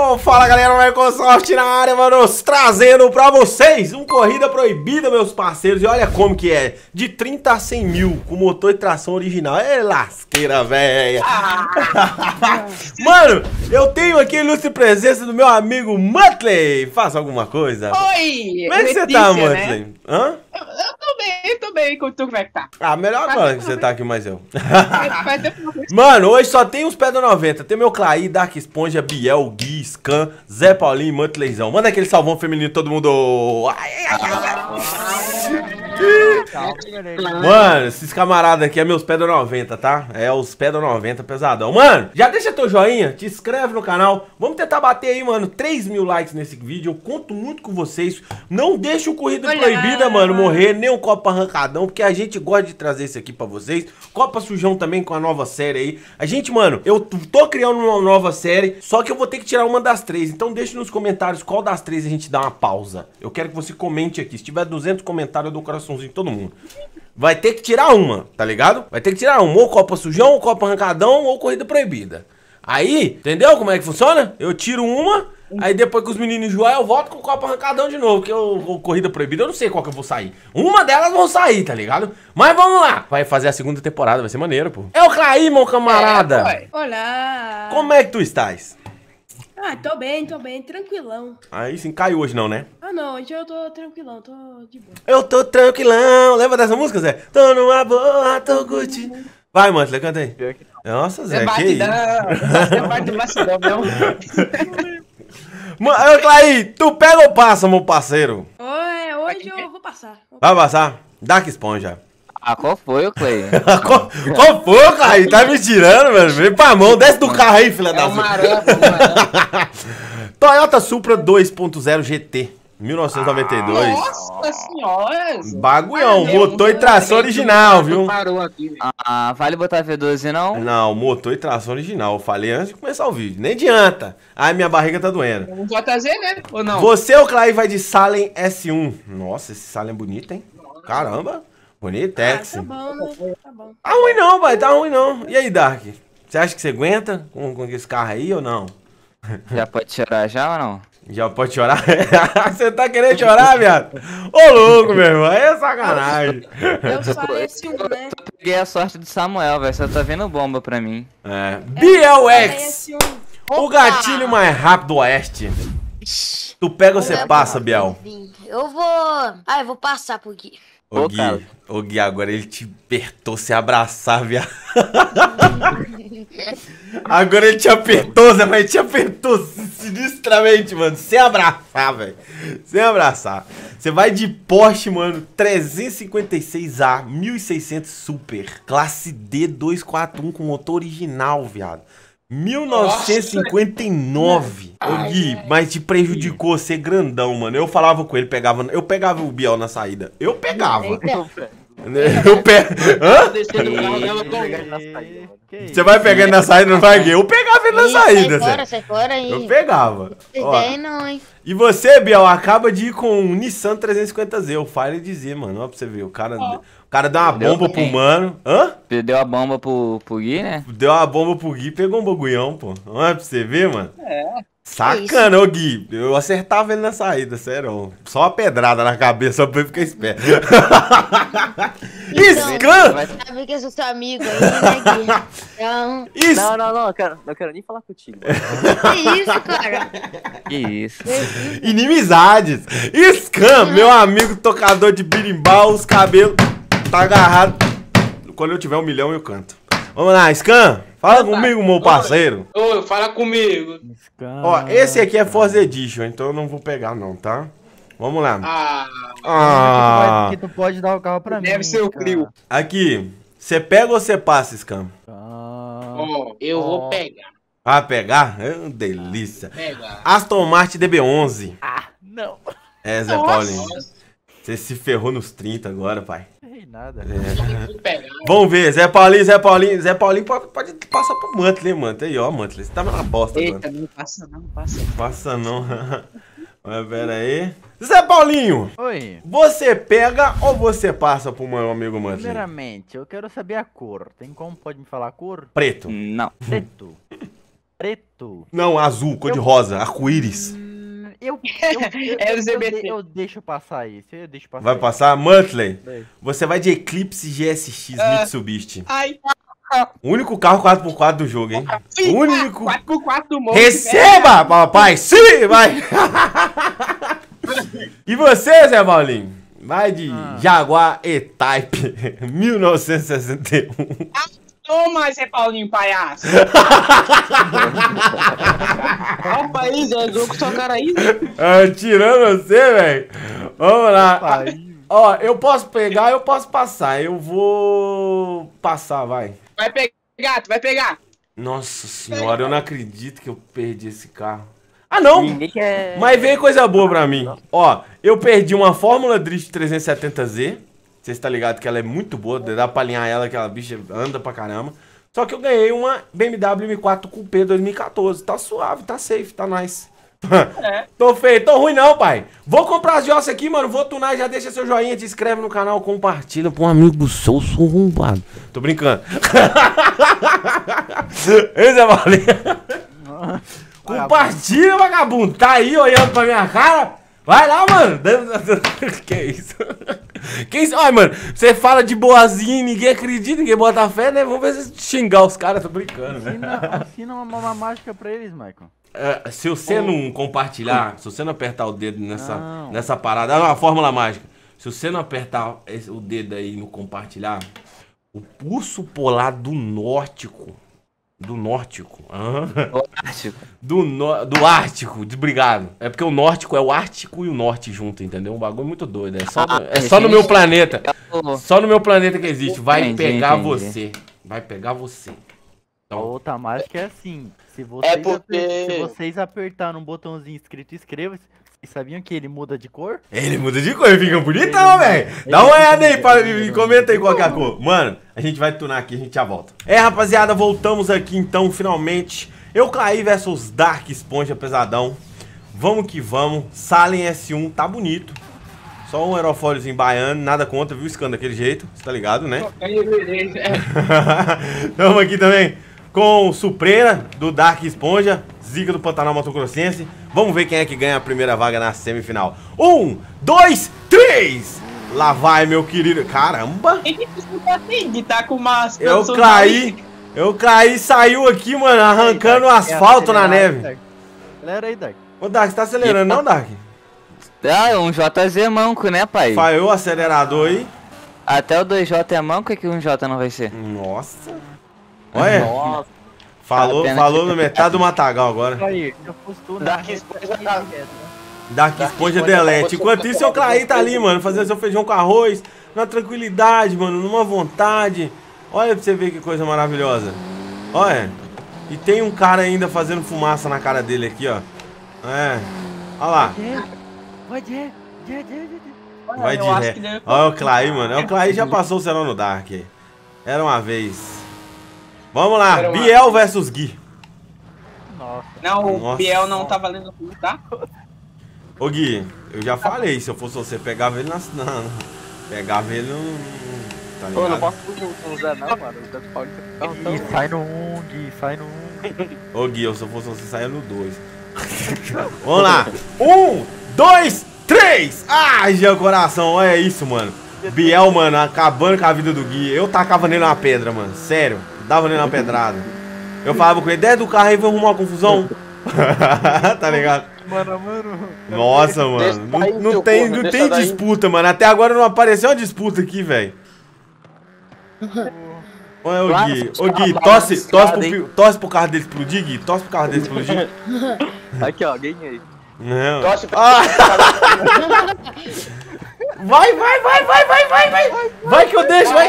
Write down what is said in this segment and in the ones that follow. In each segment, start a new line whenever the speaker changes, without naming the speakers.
Ô, fala galera, Microsoft na área, mano, trazendo pra vocês um Corrida Proibida, meus parceiros. E olha como que é, de 30 a 100 mil, com motor e tração original. É lasqueira, velha. Mano, eu tenho aqui a ilustre presença do meu amigo Muttley. Faça alguma coisa?
Oi!
Como é que você tá, Muttley?
Né?
Hã?
Eu tô bem, como tu, como é que tá?
Ah, melhor agora que você tá aqui mais eu. Mano, hoje só tem os Pedra 90. Tem meu Clay, Dark Esponja, Biel, Gui, Scan, Zé Paulinho e Muttleyzão. Manda aquele salvão feminino todo mundo. Mano, esses camaradas aqui é meus Pedra 90, tá? É os Pedra 90 pesadão. Mano, já deixa teu joinha, te inscreve no canal. Vamos tentar bater aí, mano, 3 mil likes nesse vídeo. Eu conto muito com vocês. Não deixa o Corrida Proibida, mano, morrer, nem o Copa Arrancadão, porque a gente gosta de trazer isso aqui pra vocês. Copa Sujão também com a nova série aí. A gente, mano, eu tô criando uma nova série, só que eu vou ter que tirar uma das três. Então deixa nos comentários qual das três a gente dá uma pausa. Eu quero que você comente aqui. Se tiver 200 comentários, eu dou um coraçãozinho em todo mundo. Vai ter que tirar uma, tá ligado? Vai ter que tirar uma, ou Copa Sujão, ou Copa Arrancadão, ou Corrida Proibida. Aí, entendeu como é que funciona? Eu tiro uma, aí depois que os meninos enjoar, eu volto com o Copa Arrancadão de novo, porque o Corrida Proibida eu não sei qual que eu vou sair. Uma delas vão sair, tá ligado? Mas vamos lá. Vai fazer a segunda temporada, vai ser maneiro, pô. É o Clay, meu camarada.
Olá.
Como é que tu estás?
Ah, tô bem, tranquilão.
Aí sim, caiu hoje não, né?
Ah, não, hoje eu tô tranquilão, tô de boa.
Eu tô tranquilão. Lembra dessa música, Zé? Tô numa boa, tô curtindo. Vai, Muttley, canta aí. Nossa, Zé, que isso? Ô, Clay, tu pega ou passa, meu parceiro?
Hoje eu vou passar.
Vai passar? Dark Esponja.
Ah, qual foi, Clay?
Qual foi, Clay? Tá me tirando, mano. Vem pra mão, desce do carro aí, filha da puta. Toyota Supra 2.0 GT, 1992.
Nossa senhora!
Bagulhão, motor e tração original, viu?
Ah, vale botar V12 não?
Não, motor e tração original. Eu falei antes de começar o vídeo. Nem adianta. Ai, minha barriga tá doendo.
Vamos JZ, né? Ou não?
Você, o Clay, vai de Salem S1. Nossa, esse Salem é bonito, hein? Caramba. Bonitex.
Tá bom, né? Tá bom.
Tá ruim não, pai. Tá ruim não. E aí, Dark? Você acha que você aguenta com esse carro aí ou não?
Já pode chorar já ou não?
Já pode chorar? Você tá querendo chorar, viado? Ô, louco, meu irmão. Aí é sacanagem.
Eu só esse um, né?
Eu peguei a sorte do Samuel, velho. Você tá vendo bomba pra mim.
É. BLX. O gatilho mais rápido do oeste. Tu pega ou você passa, Biel?
Eu vou... Ah, eu vou passar pro Gui.
Ô Gui, agora ele te apertou se abraçar, viado. Agora ele te apertou, Zé, mas ele te apertou sinistramente, mano. Sem abraçar, velho. Sem abraçar. Você vai de Porsche, mano, 356A, 1600 Super. Classe D 241 com motor original, viado. 1959. Ô Gui, mas te prejudicou ser grandão, mano. Eu falava com ele, eu pegava o Biel na saída. Eu pegava. Eu pego. Hã? Você vai pegando na saída, não vai, Gui? Eu pegava ele na saída,
Sai fora aí.
Eu pegava.
Ó, não, hein?
E você, Biel, acaba de ir com um Nissan 350Z. Eu falo e dizer, mano. Ó, pra você ver. O cara deu uma bomba pro mano. Hã?
Deu a bomba pro Gui, né?
Deu uma bomba pro Gui, pegou um bagulhão, pô. Olha pra você ver, mano.
É.
Sacana, ô Gui. Eu acertava ele na saída, sério. Só uma pedrada na cabeça, só pra ele ficar esperto. Scan!
Sabe que eu sou seu amigo aí, né, Gui? Então...
Não, eu quero nem falar contigo.
Que isso, cara?
Que isso.
Inimizades. Scan, meu amigo tocador de birimbau, os cabelos tá agarrado. Quando eu tiver 1 milhão, eu canto. Vamos lá, Scan. Fala comigo, meu parceiro.
Ô, fala comigo.
Ó, esse aqui é Forza Edition, então eu não vou pegar não, tá? Vamos lá.
Que tu pode dar o carro pra mim.
Deve ser o Clio.
Aqui, você pega ou você passa, Scan?
Ó, eu vou pegar.
Vai pegar? É uma delícia.
Pegar.
Aston Martin DB11.
Não.
É, Zé Paulinho. Você se ferrou nos 30 agora, pai.
Nada.
Vamos ver, Zé Paulinho pode passar pro Muttley, mano. Aí, ó, Muttley, você tá na bosta, mano.
Eita, não passa não, passa.
Passa não. Mas pera aí. Zé Paulinho!
Oi.
Você pega ou você passa pro meu amigo Muttley?
Primeiramente, eu quero saber a cor. Tem como pode me falar a cor?
Preto.
Não.
Preto. preto.
Não, azul, cor de rosa, arco-íris.
LGBT.
Eu deixo passar esse. Eu deixo passar
Vai
esse.
passar? Muttley,
Vai.
você vai de Eclipse GSX Mitsubishi.
Ai,
O único carro 4x4 do jogo, hein? O único.
4x4 do monte.
Receba, papai! Sim, vai! E você, Zé Paulinho? Vai de Jaguar E-Type 1961.
Toma, Zé Paulinho, palhaço. Olha o país, é louco sua cara aí.
Tirando você, velho. Vamos lá.
Pai.
Ó, eu posso pegar, eu posso passar. Eu vou passar, vai.
Vai pegar, tu vai pegar.
Nossa senhora, eu não acredito que eu perdi esse carro. Ah, não!
Ninguém quer...
Mas veio coisa boa pra mim. Ó, eu perdi uma Fórmula Drift 370Z. Você está ligado que ela é muito boa, dá pra alinhar ela, aquela bicha anda pra caramba. Só que eu ganhei uma BMW M4 Coupé 2014. Tá suave, tá safe, tá nice. Tô feio, tô ruim não, pai. Vou comprar as jossas aqui, mano. Vou tunar, já deixa seu joinha, te inscreve no canal, compartilha pra um amigo seu, sou arrombado. Tô brincando. Esse é valeu. Compartilha, vagabundo. Tá aí olhando pra minha cara. Vai lá, mano. Que isso? Que isso? Olha, mano, você fala de boazinha e ninguém acredita, ninguém bota fé, né? Vamos ver se xingar os caras, tô brincando, né?
Assina uma mágica pra eles, Michael.
Se você não compartilhar, se você não apertar o dedo nessa parada, é uma fórmula mágica. Se você não apertar o dedo aí no compartilhar, o urso polar do Nórtico. Do Nórtico. Do Ártico, obrigado. É porque o Nórtico é o Ártico e o Norte junto, entendeu? Um bagulho muito doido. É só no meu planeta. Só no meu planeta que existe. Vai pegar você. Vai pegar você.
A outra mágica é assim. Se vocês apertarem um botãozinho escrito inscreva-se, vocês sabiam que ele muda de cor?
Ele muda de cor, ele fica bonitão, velho. Dá uma olhada aí, comenta aí qual que é a cor. Mano, a gente vai tunar aqui, a gente já volta. Rapaziada, voltamos aqui então, finalmente. Euclair versus Dark Esponja pesadão. Vamos que vamos. Salem S1, tá bonito. Só um aerofóliozinho baiano, nada contra, viu? Scan daquele jeito, você tá ligado, né? Tamo aqui também com Suprema, do Dark Esponja, Zica do Pantanal Mato Grossense. Vamos ver quem é que ganha a primeira vaga na semifinal. 1, 2, 3! Lá vai, meu querido. Caramba!
Tá com umas
Euclair saiu aqui, mano, arrancando o asfalto na neve.
Acelera aí, Dark.
Ô, Dark, você tá acelerando não, Dark?
Ah, um JZ manco, né, pai?
Falhou o acelerador aí.
Até o 2J é manco, o que um J não vai ser?
Nossa. Olha.
Nossa.
Falou no metade do matagal agora.
Aí, eu fosse tu,
Dark Esponja tá...
Dark Esponja delete. Enquanto isso, o Euclair tá ali, mano, fazendo seu feijão com arroz, na tranquilidade, mano, numa vontade. Olha pra você ver que coisa maravilhosa. Olha. E tem um cara ainda fazendo fumaça na cara dele aqui, ó. Olha lá.
Vai de ré.
Vai de ré. Olha o Euclair, mano. O Euclair já passou o serão no Dark. Era uma vez. Vamos lá. Biel versus Gui.
Nossa.
Não, o
Nossa.
Biel não tá valendo tudo, tá?
Ô Gui, eu já falei, se eu fosse você, pegava ele pegava ele no... Tá ligado?
Ô, não posso usar não, mano. O Zé Paulinho tá
Gui, sai no 1, Gui, sai no 1.
Ô Gui, se eu fosse você, saia no 2. Vamos lá. 1, 2, 3. Ai, Jean Coração, olha isso, mano. Biel, mano, acabando com a vida do Gui. Eu tacava nele uma pedra, mano. Sério, dava nele uma pedrada. Eu falava com ele, desce do carro aí, vai arrumar uma confusão. Tá ligado?
Mano.
Nossa, mano. Não tem disputa, mano. Até agora não apareceu uma disputa aqui, velho. Olha o Gui. Ô Gui, torce pro carro dele explodir, Gui. Torce pro carro dele explodir.
Aqui, ó, ganhei.
Não.
Torce pra...
Vai. Vai que eu deixo, vai.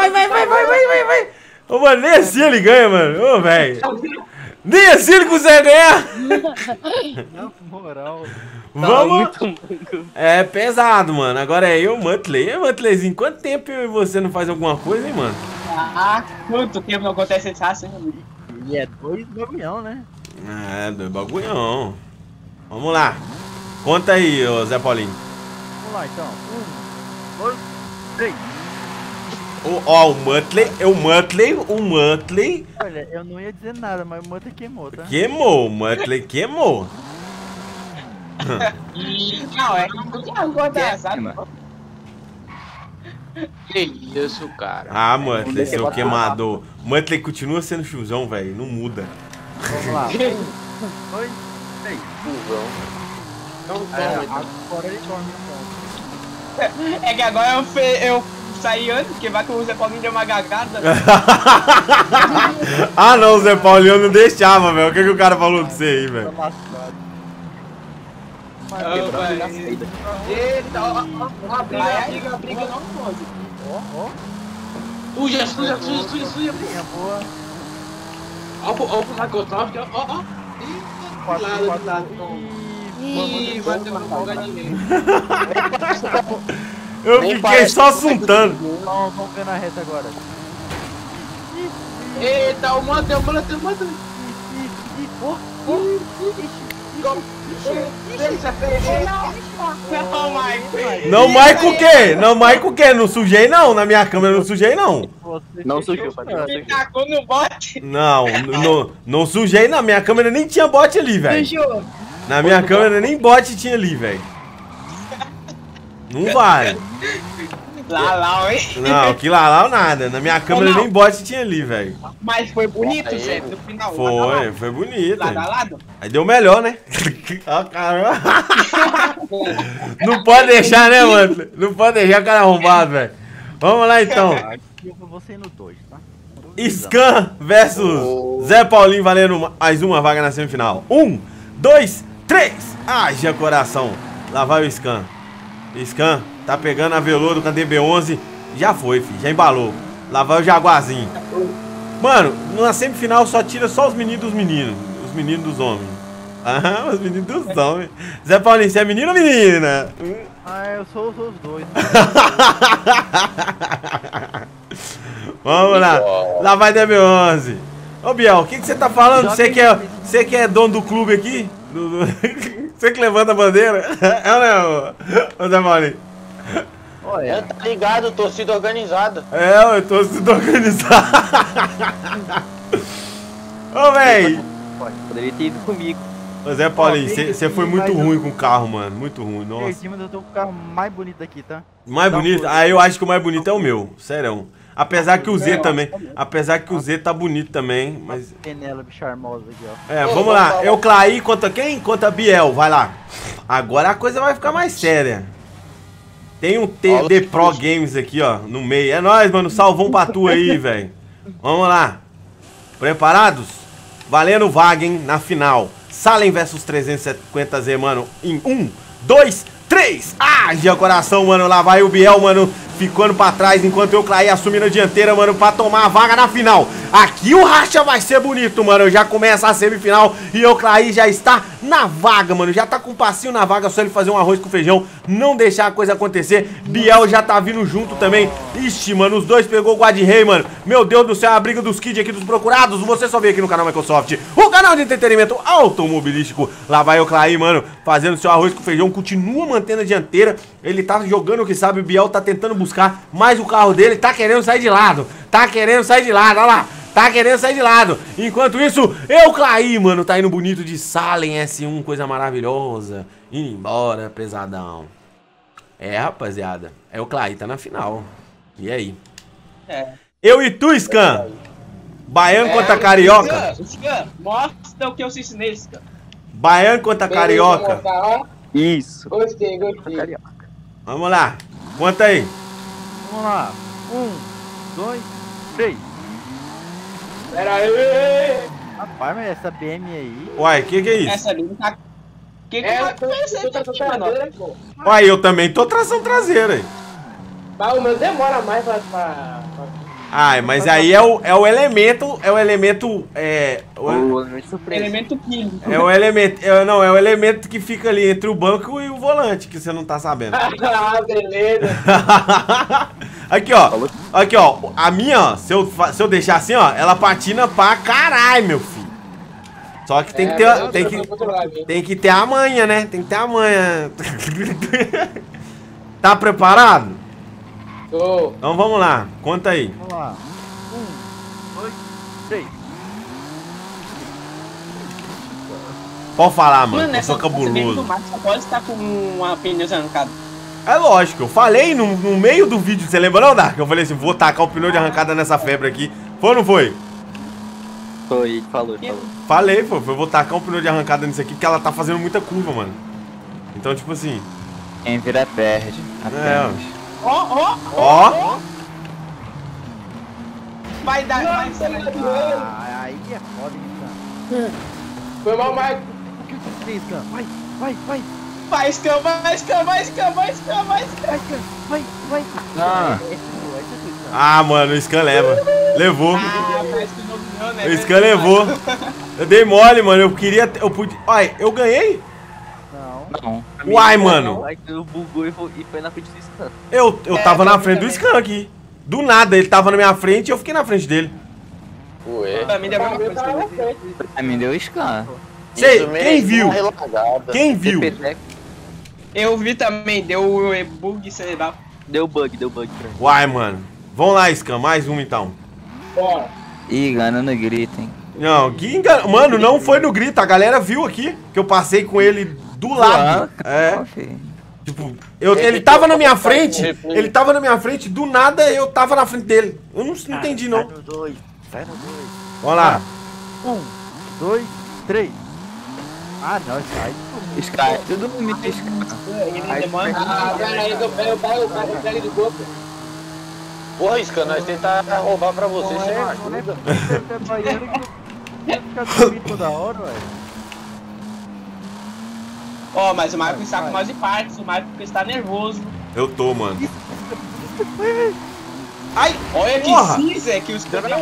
Ô, mano, nem assim ele ganha, mano. Ô, velho. Nem assim ele consegue ganhar.
Na moral.
Vamos. É pesado, mano. Agora é eu, Muttley. Muttleyzinho, quanto tempo eu e você não faz alguma coisa, hein, mano?
Ah, quanto tempo não acontece esse assim?
E é 2 bagulhão, né?
É, 2 bagulhão. Vamos lá. Conta aí, ô Zé Paulinho.
Vamos lá, então. 1, 2, 3.
Ó, o Muttley.
Olha, eu não ia dizer nada, mas o Muttley queimou, tá?
Queimou, o Muttley queimou.
Não, é que não tinha engordar, sabe?
Que isso, cara.
Ah, Muttley, seu queimador. Muttley continua sendo chuzão, velho. Não muda.
Vamos lá. 1, 2, 3.
Não
Agora ele dorme um ponto.
É que agora eu saí antes, porque vai que o Zé Paulinho deu uma gagada.
Ah, não, o Zé Paulinho não deixava, velho. O que o cara falou pra você aí, velho?
Tá lascado.
Eita, ó, a briga não pode.
Ó.
Suja.
Minha boa.
Ó pro Microsoft, ó.
Quatro.
Ih, vai ter uma folgadinha.
Eu fiquei só assuntando.
Vamos ver na reta agora.
Eita, o Mantel.
Não, Maico o quê? Não, Maico o quê? Não sujei não, na minha câmera não sujei não.
Não sujou,
Me tacou no bote.
Não sujei na minha câmera, nem tinha bot ali, velho.
Sujou.
Na minha câmera nem bot tinha ali, velho. Não vai.
Lá, hein?
Não, que lá nada. Na minha câmera nem bot tinha ali, velho.
Mas foi bonito, Zé, no final.
Foi bonito.
Lado a lado.
Aí deu melhor, né? Ó, caramba. Não pode deixar, né, mano? Não pode deixar o cara arrombado, velho. Vamos lá, então.
Eu vou ser no 2, tá?
Scan versus Zé Paulinho valendo mais uma vaga na semifinal. 1, 2, 3. Haja coração. Lá vai o Scan. Scan tá pegando a Velodo com a DB11. Já foi, filho. Já embalou. Lá vai o Jaguarzinho. Mano, na semifinal só tira só os meninos dos meninos. Os meninos dos homens. Ah, os meninos dos homens. Zé Paulinho, você é menino ou menina?
Ah, eu sou os dois.
Vamos lá. Lá vai DB11. Ô, Biel, o que você tá falando? Você que é dono do clube aqui? Você que levanta a bandeira? É ou não, ô Zé Paulinho?
Olha, tá ligado, torcida organizada.
É, eu tô se organizado. Ô, véi.
Poderia ter ido comigo.
Ô, Zé Paulinho, você foi muito ruim com o carro, mano. Muito ruim, nossa.
Perdi, mas eu tô com o carro mais bonito daqui, tá?
Mais bonito? Ah, eu acho que o mais bonito é o meu. Sério. Apesar que o Z também. Apesar que o Z tá bonito também, mas...
Penélope charmosa aqui, ó.
É, vamos lá. Eu Claí contra quem? Contra Biel, vai lá. Agora a coisa vai ficar mais séria. Tem um TD Pro Games aqui, ó, no meio. É nóis, mano. Salvão pra tu aí, velho. Vamos lá. Preparados? Valendo vaga, hein, na final. Salem versus 350Z, mano. Em 1, 2, 3. Haja coração, mano. Lá vai o Biel, mano. Ficando pra trás enquanto eu Claí assumindo a dianteira, mano, pra tomar a vaga na final. Aqui o racha vai ser bonito, mano. Já começa a semifinal e eu Claí já está na vaga, mano. Já tá com um passinho na vaga, só ele fazer um arroz com feijão, não deixar a coisa acontecer. Biel já tá vindo junto também. Ixi, mano, os dois pegou o Guad-Rei, mano. Meu Deus do céu, a briga dos kids aqui, dos procurados. Você só vê aqui no canal Microsoft, o canal de entretenimento automobilístico. Lá vai eu Claí, mano, fazendo seu arroz com feijão. Continua mantendo a dianteira. Ele tá jogando o que sabe, o Biel tá tentando buscar mais o carro dele, tá querendo sair de lado. Tá querendo sair de lado, olha lá. Tá querendo sair de lado. Enquanto isso, eu Claí, mano, tá indo bonito de Salem S1, coisa maravilhosa. Indo embora, pesadão. É, rapaziada, é o Claí, tá na final. E aí?
É.
Eu e tu, Scan. Baiano contra Carioca.
Scan, mostra o que eu sei ensinei, Scan.
Baiano contra Carioca.
Isso.
Gostei.
Carioca.
Vamos lá, conta aí.
Vamos lá. 1, 2, 3.
Pera aí.
Rapaz, mas essa BM aí...
Uai, que é isso?
Essa ali não tá... Que vai acontecer aqui, mano?
Uai, eu também tô tração traseira aí.
Mas o meu demora mais pra...
Ai, mas aí é o elemento,
Elemento químico.
é o elemento, não, é o elemento que fica ali entre o banco e o volante, que você não tá sabendo.
Ah, beleza.
Aqui, ó, a minha, ó, se eu deixar assim, ó, ela patina pra caralho, meu filho. Só que tem que ter a manha, né? Tem que ter a manha. Tá preparado?
Tô.
Então vamos lá, conta aí.
Vamos lá. 1, 2, 3.
Pode falar, mano, eu
nessa
sou cabuloso.
do Max só pode estar com uma pneu arrancada.
É lógico, eu falei no meio do vídeo, você lembra não, Dark? Eu falei assim, vou tacar o pneu de arrancada nessa febre aqui. Foi ou não foi?
Foi, falou.
Falei, pô, eu vou tacar um pneu de arrancada nisso aqui, porque ela tá fazendo muita curva, mano. Então, tipo assim...
Quem vira perde. Apenas.
Ó.
Vai dar, vai dar.
Aí é foda, hein,
Foi mal, Mike.
O que eu te fiz, Scan? Vai.
Vai, Scan, vai, Scan, vai, Scan, vai, Scan, vai, Scan.
Vai.
Ah.
Ah, mano, o Scan leva. Levou.
Ah, parece que não ganhou, né?
O Scan levou. Eu dei mole, mano, eu queria... Eu podia... Ai, eu ganhei?
Não.
Uai, mano.
Eu bugou e foi na frente do Scan.
Eu tava na frente do Scan aqui. Do nada, ele tava na minha frente e eu fiquei na frente dele.
Ué.
Pra mim deu a mesma coisa também.
Pra mim deu Scan.
Sei,
Isso
quem
mesmo,
viu?
uma relagada.
Quem viu?
Eu vi também, deu bug cerebral.
Deu bug pra mim.
Uai, mano. Vamos lá, Scan, mais um então.
Bora.
Ih, Gana no grito, hein.
Não, que engano. Mano, não foi no grito, a galera viu aqui que eu passei com ele do lado. É. Tipo, ele tava na minha frente, do nada eu tava na frente dele. Eu não entendi, não.
Sai no 2.
Vamos lá.
1, 2, 3. Ah, não, sai.
Sky, tudo muito Sky.
Ah, pera aí que eu pego do corpo.
Porra, Scan, nós tentar roubar pra você, você não ajuda.
Você é baiano que fica dormindo toda hora, velho.
Ó, mas o Marco está com mais de partes, o Marco está nervoso.
Eu tô, mano.
Ai, olha que
porra.
cinza que os caras.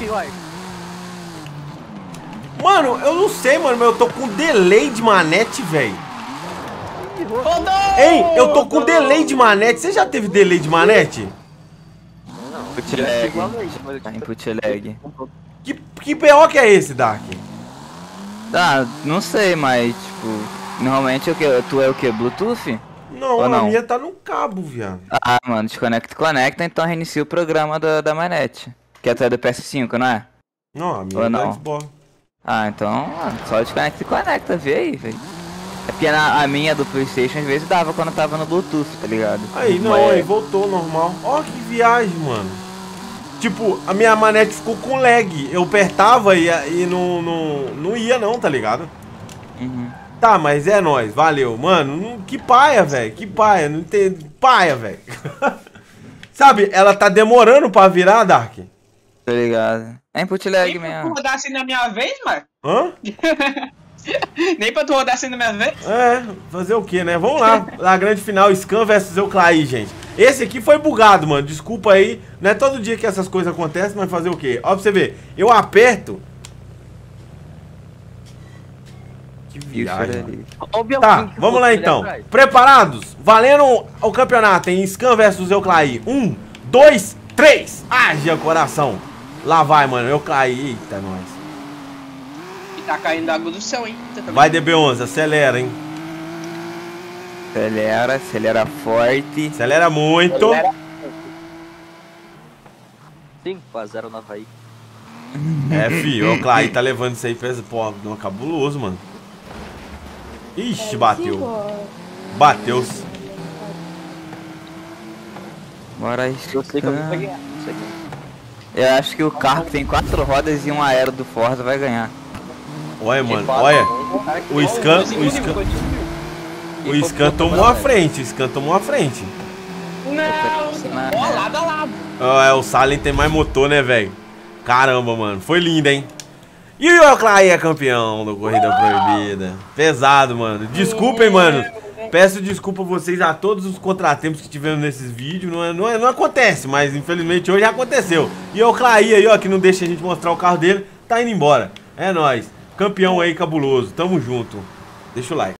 Mano, eu não sei, mano, mas eu tô com delay de manete, velho.
Rodou!
Hein, eu tô com delay de manete. Você já teve delay de manete?
Input lag. Input lag.
Que BO que é esse, Dark?
Ah, não sei, mas tipo, normalmente tu é o que? Bluetooth?
Não,
Ou
a
não?
minha tá no cabo, viado.
Ah, mano, desconecta e conecta, então reinicia o programa da manete. Que é do PS5, não é?
Não, a minha
Ou
é
não?
da Xbox.
Ah, então só desconecta e conecta, vê aí, velho. É porque a minha do PlayStation às vezes dava quando tava no Bluetooth, tá ligado?
Aí, não,
Mas-
aí voltou normal. Ó, que viagem, mano. Tipo, a minha manete ficou com lag. Eu apertava e não ia não, tá ligado?
Uhum.
Tá, mas é nóis, valeu. Mano, que paia, velho. Que paia, não entendo. Paia, velho. Sabe, ela tá demorando pra virar, Dark?
Tá ligado? É input lag
Nem pra tu
mesmo.
rodar assim na minha vez, Marco?
Hã?
Nem pra tu rodar assim na minha vez?
É, fazer o que, né? Vamos lá, na grande final, Scan versus Euclaí, gente. Esse aqui foi bugado, mano, desculpa aí. Não é todo dia que essas coisas acontecem, mas fazer o quê? Ó, pra você ver, eu aperto... Que viagem, mano. Tá, vamos lá então. Preparados? Valendo o campeonato em Scan versus Euclaí. 1, 2, 3. Haja coração. Lá vai, mano, Euclaí. Eita, nós.
E tá caindo água do céu, hein?
Vai, DB11, acelera, hein?
Acelera forte.
Acelera muito.
5x0 no Havaí.
É, filho, o Clay tá levando isso aí, pesa, pô, não, cabuloso, mano. Ixi, bateu. Bateu-se.
Bora Eu acho que o carro que tem 4 rodas e um aero do Forza vai ganhar.
Olha, mano, olha. O Scan tomou a frente, o Scan tomou a frente.
Não, ó, lado a lado.
É, o Salem tem mais motor, né, velho? Caramba, mano, foi lindo, hein? E o Euclaí é campeão do Corrida Proibida. Pesado, mano. Desculpem, mano. Peço desculpa a vocês a todos os contratempos que tivemos nesses vídeos. Não acontece, mas infelizmente hoje aconteceu. E o Euclaí aí, ó, que não deixa a gente mostrar o carro dele, tá indo embora. É nóis. Campeão aí cabuloso. Tamo junto. Deixa o like.